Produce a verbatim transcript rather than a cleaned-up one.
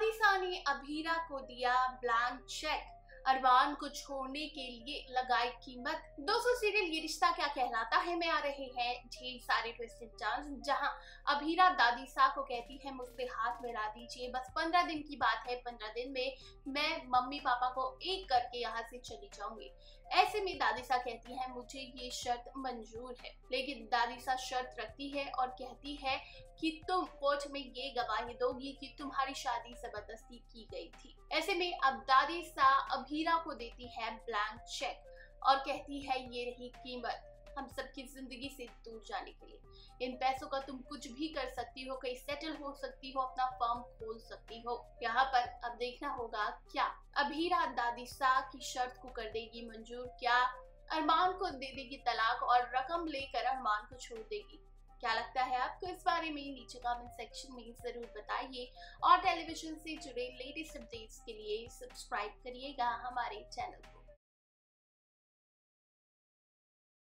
दादीसा ने अभीरा को दिया ब्लैंक चेक, अरमान को छोड़ने के लिए लगाई कीमत। दोस्तों, सीरियल ये रिश्ता क्या कहलाता है में आ रहे हैं ढेर सारे ट्विस्ट एंड टर्न्स, जहां अभीरा दादीसा को कहती है मुझसे हाथ मिला दीजिए, बस पंद्रह दिन की बात है, पंद्रह दिन में मैं मम्मी पापा को एक करके यहाँ से चली जाऊंगी। ऐसे में दादीसा कहती है मुझे ये शर्त मंजूर है, लेकिन दादीसा शर्त रखती है और कहती है कि तुम कोर्ट में ये गवाही दोगी कि तुम्हारी शादी जबरदस्ती की गई थी। ऐसे में अब दादीसा अभीरा को देती है ब्लैंक चेक और कहती है ये रही कीमत हम सबकी जिंदगी से दूर जाने के लिए। इन पैसों का तुम कुछ भी कर सकती हो, कहीं सेटल हो सकती हो, अपना फर्म खोल सकती हो। यहाँ पर अब देखना होगा क्या अभीरा दादीसा की शर्त को कर देगी मंजूर, क्या अरमान को दे देगी तलाक और रकम लेकर अरमान को छोड़ देगी। क्या लगता है आपको इस बारे में? नीचे कमेंट सेक्शन में जरूर बताइए और टेलीविजन से जुड़े लेटेस्ट अपडेट्स के लिए सब्सक्राइब करिएगा हमारे चैनल को।